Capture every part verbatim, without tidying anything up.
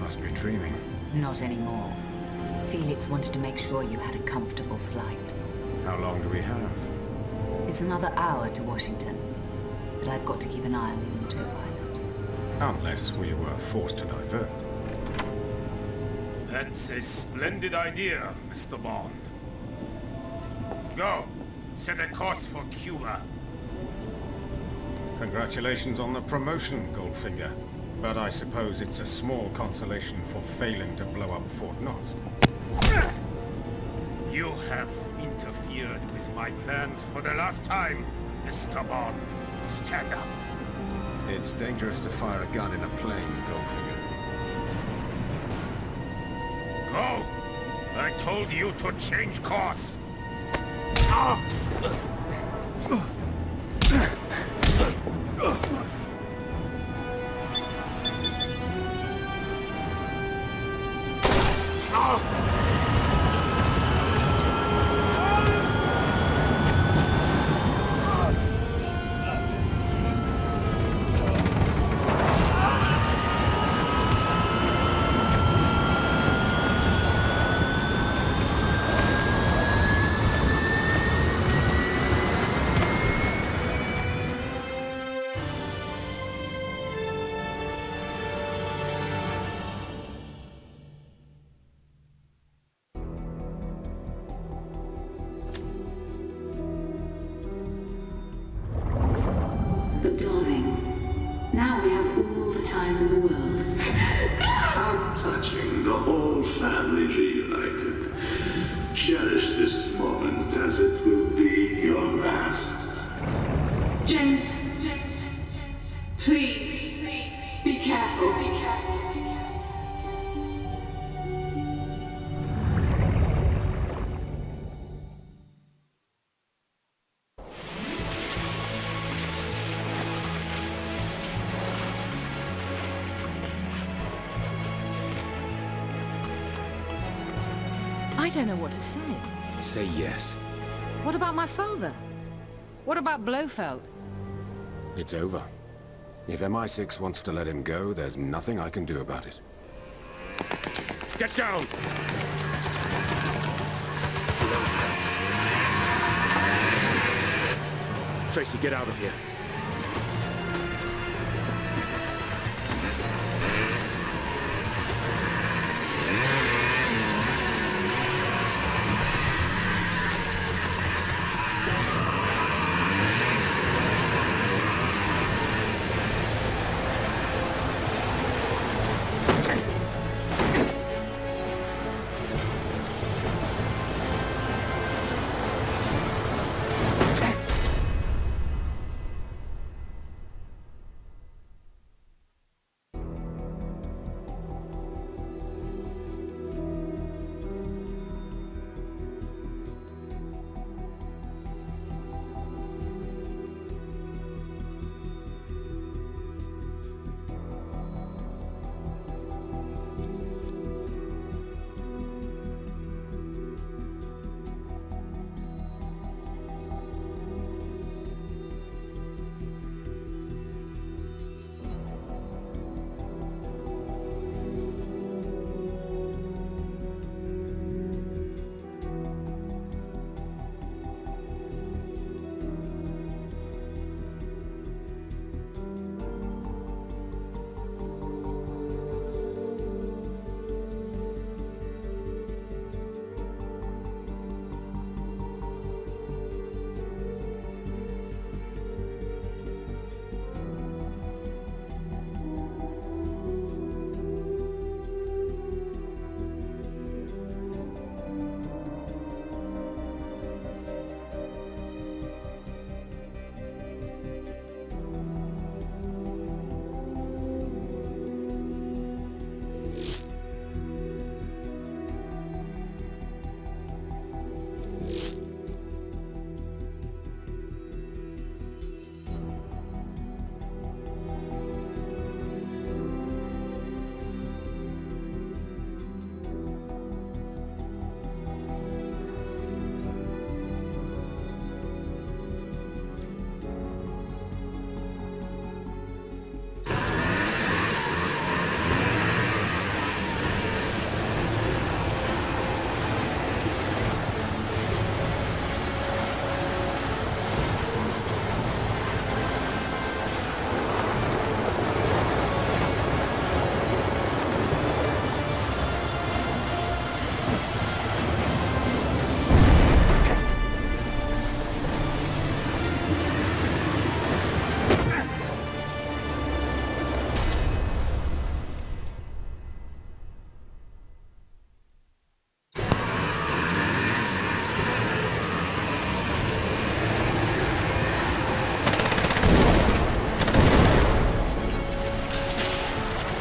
must be dreaming. Not anymore. Felix wanted to make sure you had a comfortable flight. How long do we have? It's another hour to Washington, but I've got to keep an eye on the autopilot. Unless we were forced to divert. That's a splendid idea, Mister Bond. Go! Set a course for Cuba. Congratulations on the promotion, Goldfinger. But I suppose it's a small consolation for failing to blow up Fort Knox. You have interfered with my plans for the last time, Mister Bond. Stand up. It's dangerous to fire a gun in a plane, Goldfinger. Go! I told you to change course! But darling, now we have all the time in the world. How touching, the whole family reunited. Cherish this moment as it will be your last. James, please, be careful. I don't know what to say. Say yes. What about my father? What about Blofeld? It's over. If M I six wants to let him go, there's nothing I can do about it. Get down! Tracy, get out of here.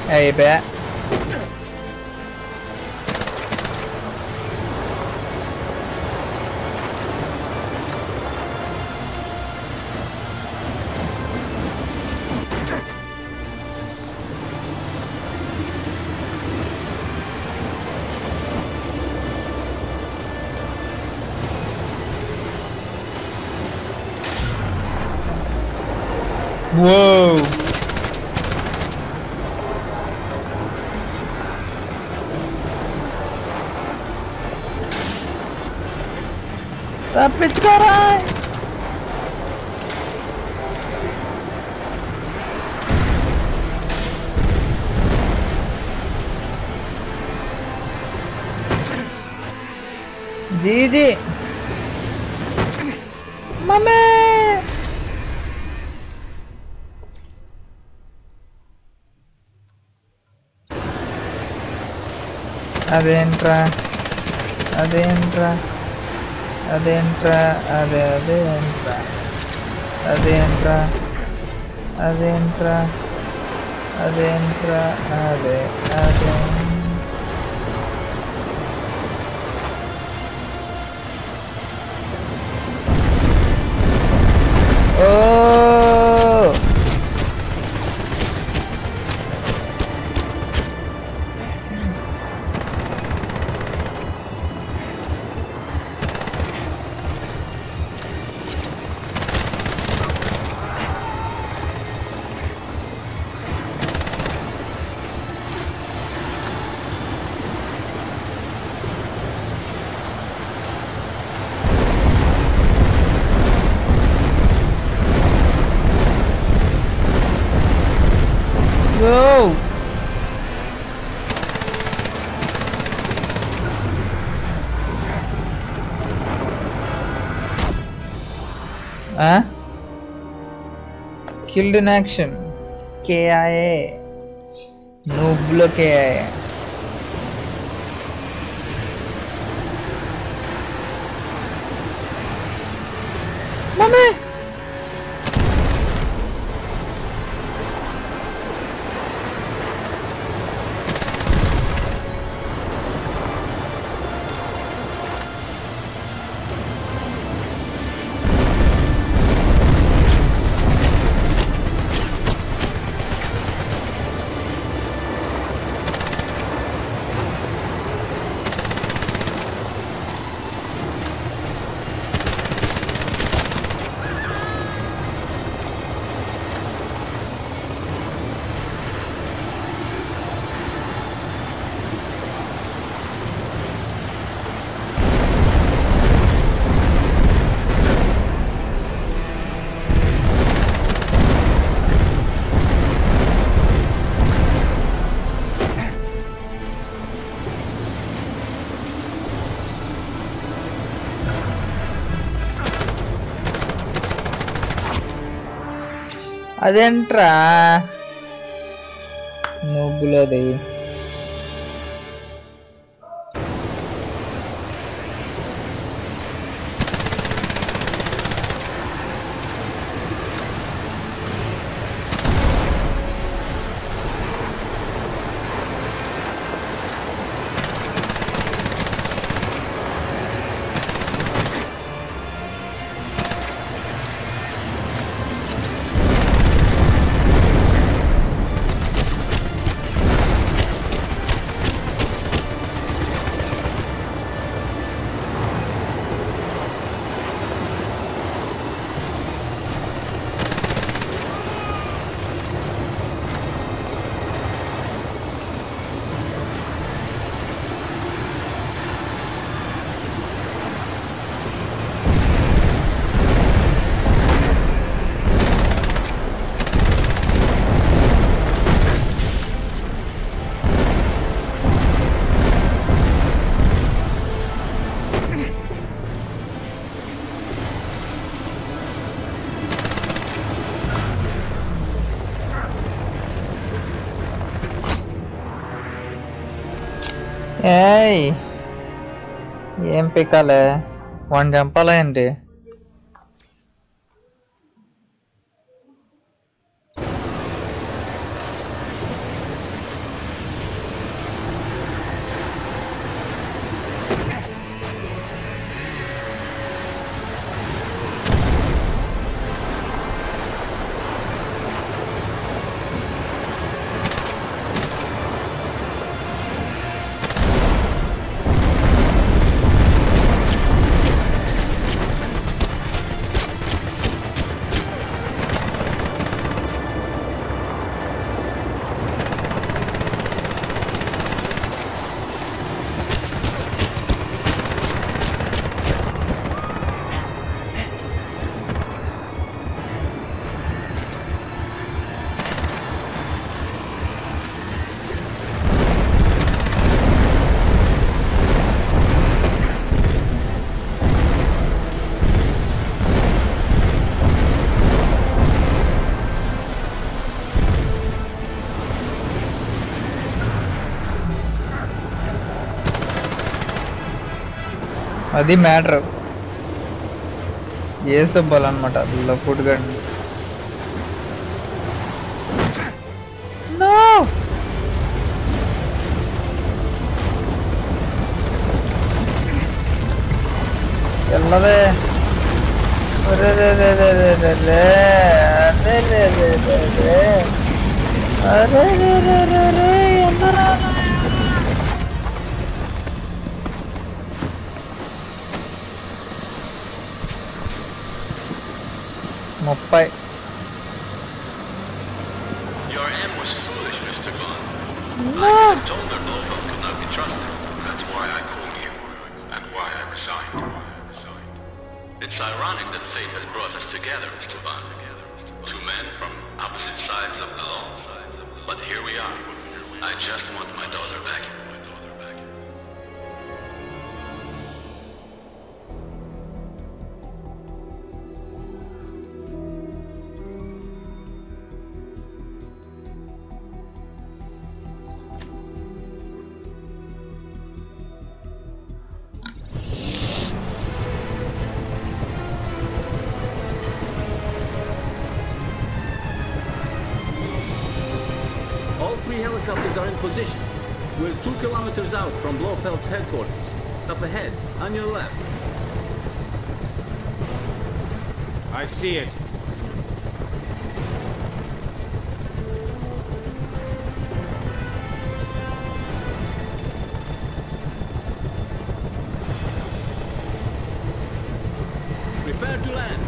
అయిపోయా. Whoa! తప్పించుకోరా. జీజీ mummy. అదేంట్రా అదేంట్రా అదేంట్రా అదే అదేంట్రా అదేంట్రా అదేంట్రా అదేంట్రా అదే అదే. ఓ Go! Huh? Killed in action. K I A. Noble K I A. Mommy! అదేంట్రా నువ్వులది. ఏయ్ ఏం పిక్కాలే వాడిని చంపాలా ఏంటి? అది మ్యాటర్ వేస్తే బలన్నమాట ఫుడ్ గన్ నో ఎల్లవే అరే రే రే రే రే రే రే అరే రే రే రే రే అరే రే రే రే రే ఎల్లరా ముప్పై. Your aim was foolish, Mister Bond. No. I have told her Blofeld could not be trusted. That's why I called you, and why I resigned. It's ironic that fate has brought us together, Mister Bond. Two men from opposite sides of the law. But here we are. I just want my daughter back. Helicopters are in position. We're two kilometers out from Blofeld's headquarters. Up ahead, on your left. I see it. Prepare to land.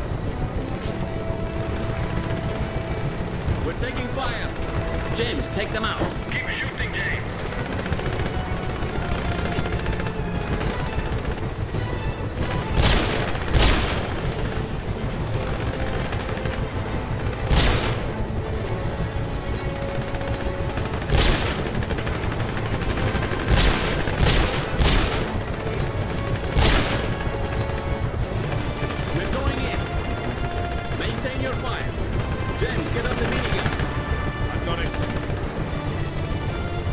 We're taking fire. James, take them out. Keep shooting, James. We're going in. Maintain your fire. James, get up the minigun. I've got it.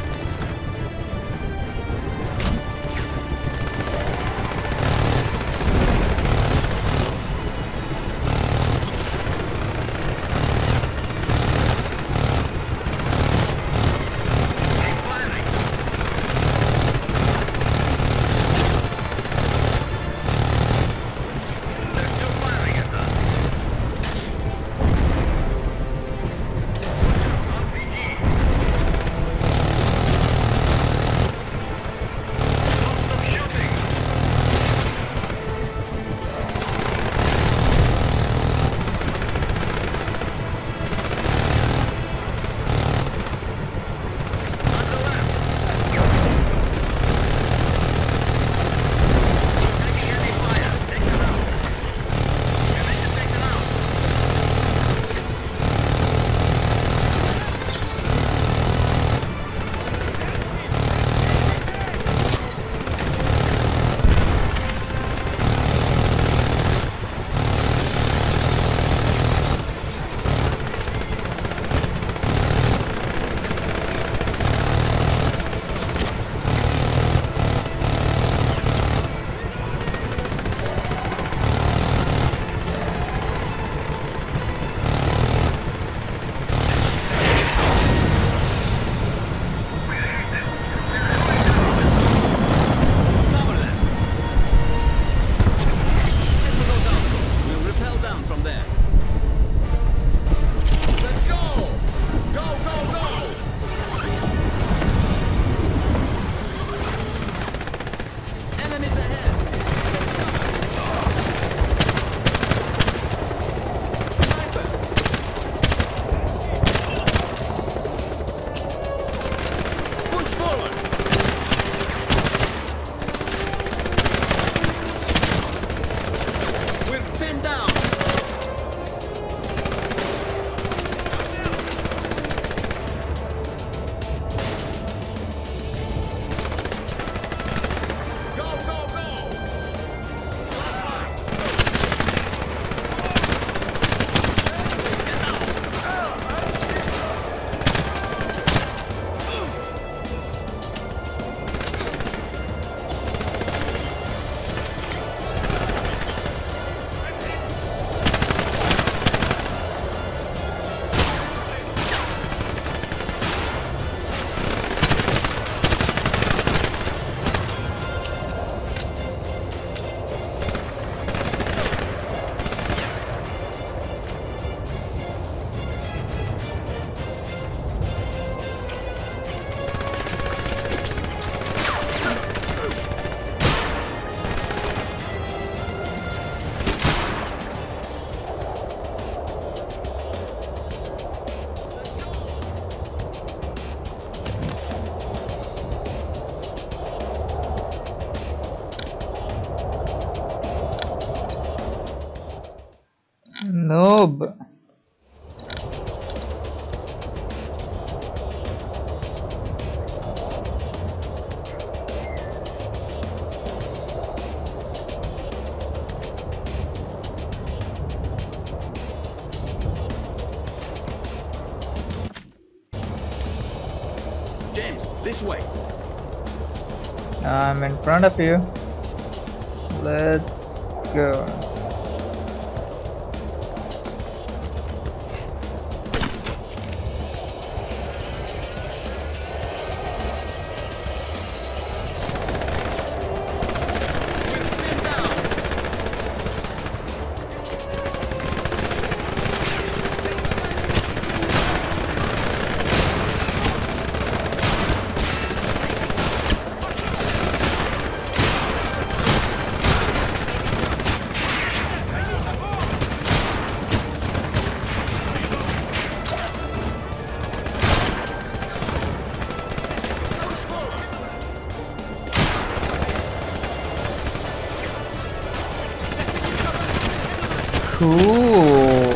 James, this way. I'm in front of you. Let's go. Cool.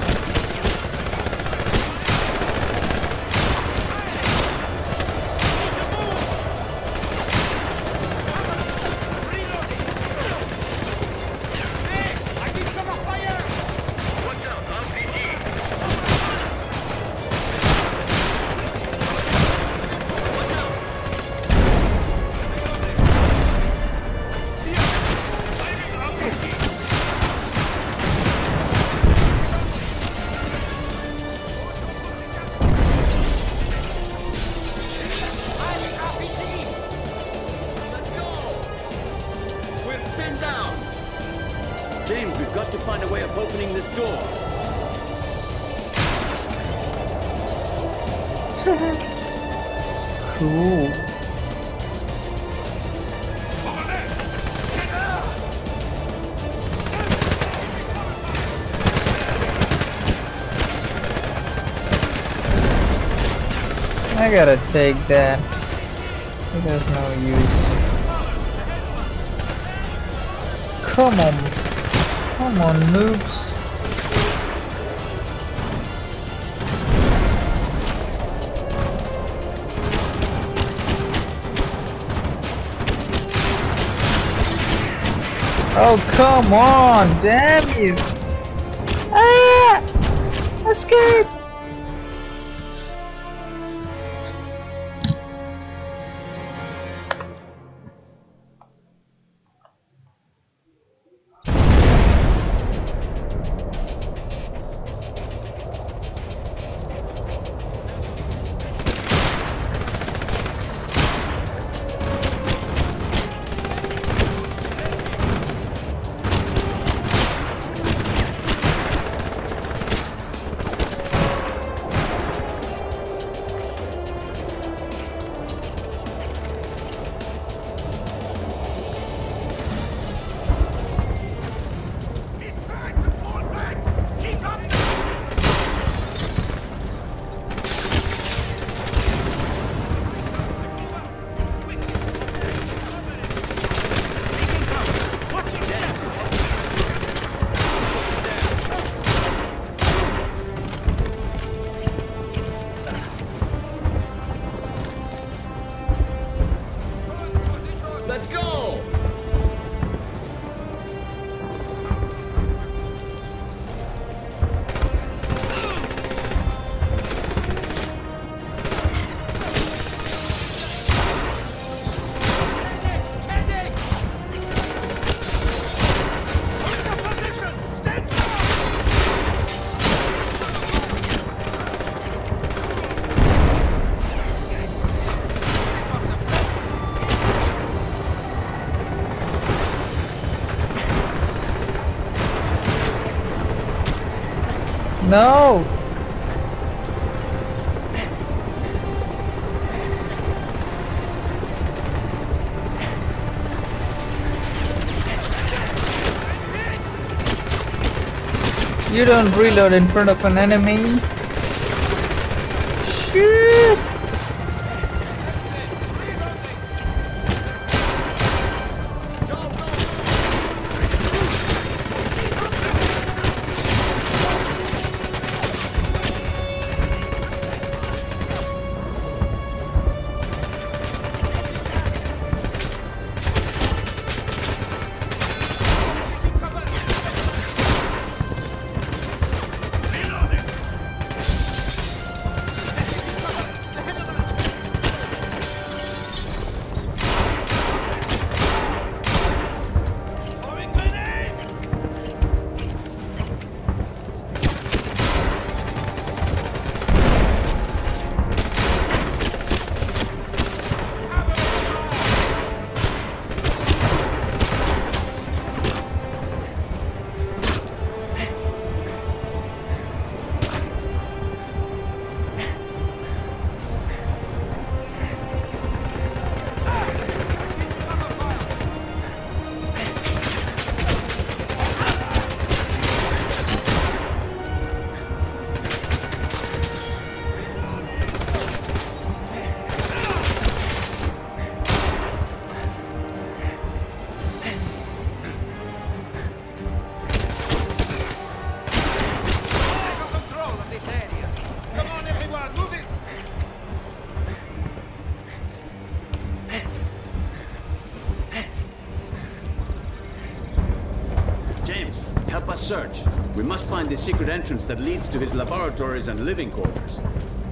James, we've got to find a way of opening this door. Cool. I gotta take that. There's no use. Come on. Come on, noobs. Oh, come on, damn you. Ah! Escape! Let's go! No! You don't reload in front of an enemy. Shit! search. We must find the secret entrance that leads to his laboratories and living quarters.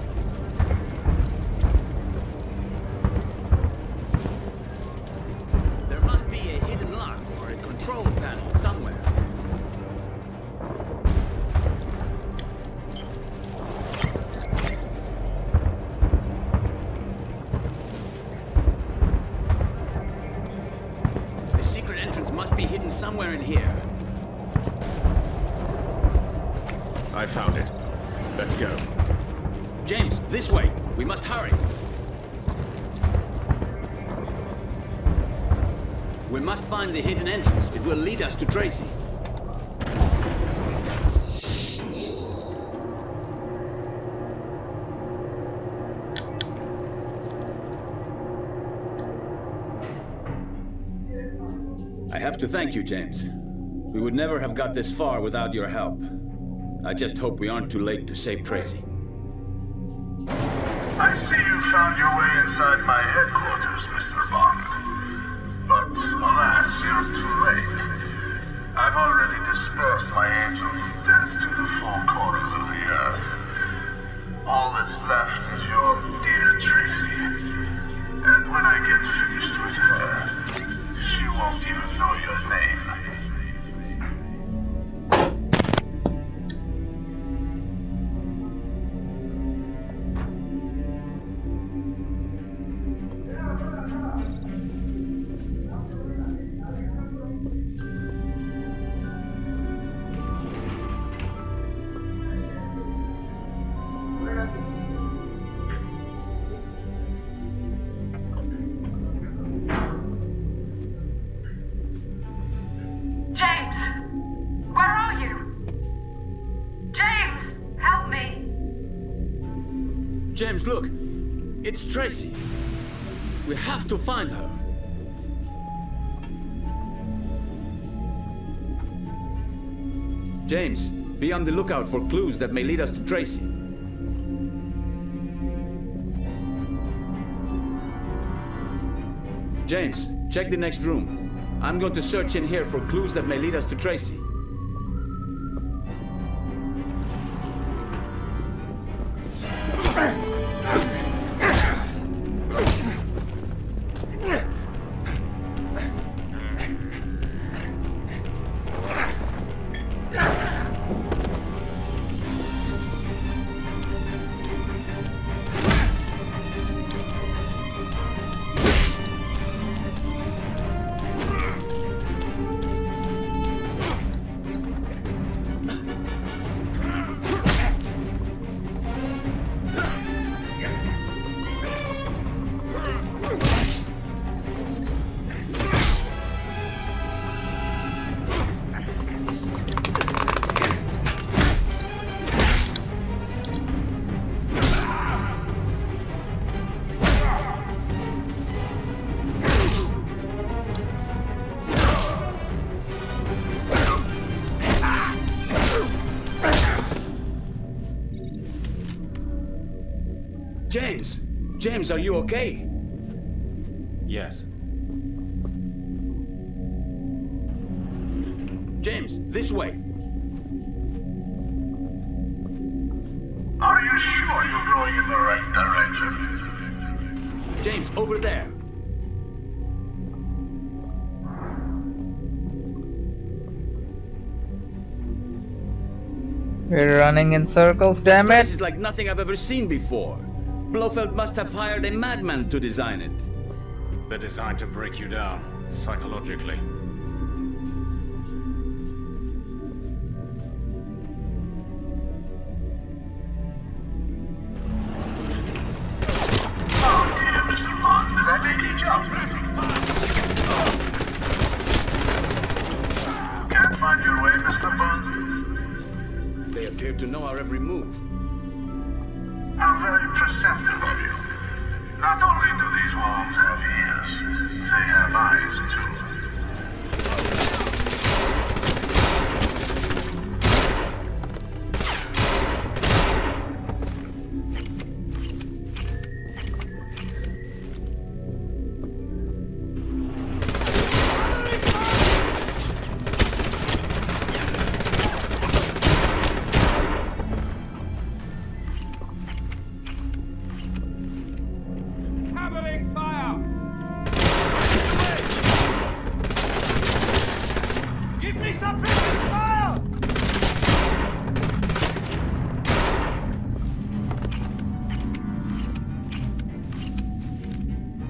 There must be a hidden lock or a control panel somewhere. The secret entrance must be hidden somewhere in here. I found it. Let's go. James, this way. We must hurry. We must find the hidden entrance. It will lead us to Tracy. I have to thank you, James. We would never have got this far without your help. I just hope we aren't too late to save Tracy. I see you found your way inside my headquarters, Mister Bond. But alas, you're too late. I've already dispersed my angels of death to the four corners of the earth. All that's left is your dear Tracy. And when I get finished with her, she won't even know your name. James, look! It's Tracy! We have to find her! James, be on the lookout for clues that may lead us to Tracy. James, check the next room. I'm going to search in here for clues that may lead us to Tracy. James! James, are you okay? Yes. James, this way! Are you sure you're going in the right direction? James, over there! We're running in circles, damn it! This is like nothing I've ever seen before. Blofeld must have hired a madman to design it. They're designed to break you down, psychologically. Oh dear, Mister Bond, did I make you jump? Can't find your way, Mister Bond? They appear to know our every move. How very perceptive of you. Not only do these walls have ears, they have eyes too.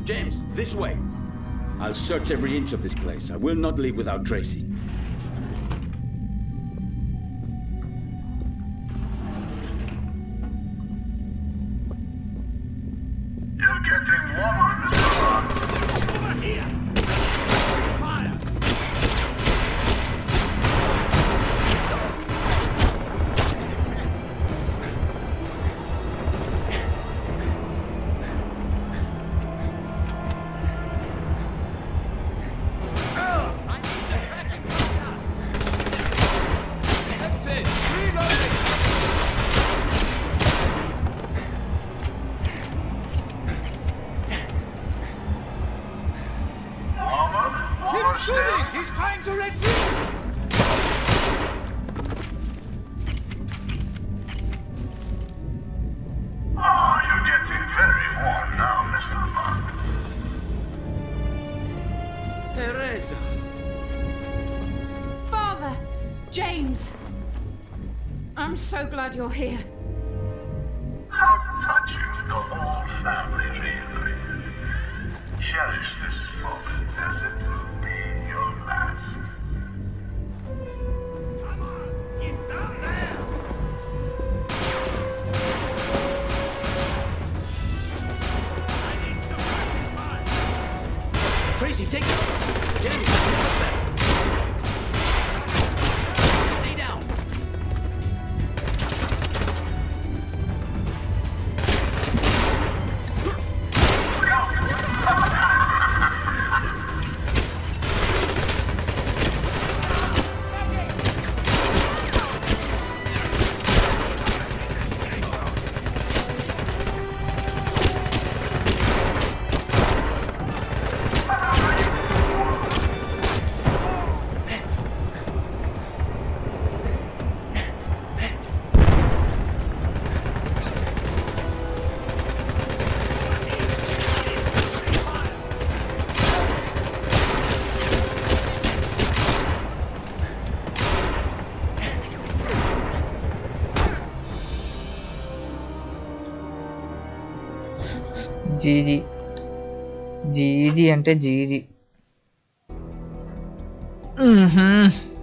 James, this way. I'll search every inch of this place. I will not leave without Tracy. You're getting warmer, Mister Bond. Over here! Fire! Shooting! He's trying to retreat! Oh, you're getting very warm now, Mister Bond. Teresa! Father! James! I'm so glad you're here. How touching the whole family, really. Cherish this moment as it will be your last. Come on! He's down there! I need some practice time! Tracy, take it! James, pick up that! Stay down! జీజీ జీజీ అంటే GG.